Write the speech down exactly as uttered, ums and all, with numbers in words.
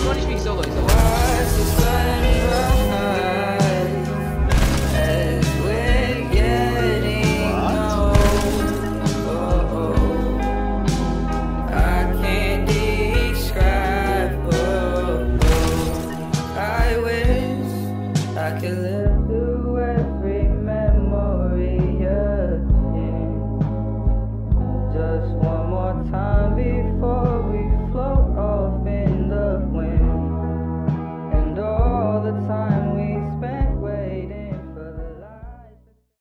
punish me solo. So Watch the sunrise as we're getting old. I can't describe. Oh, I wish I could live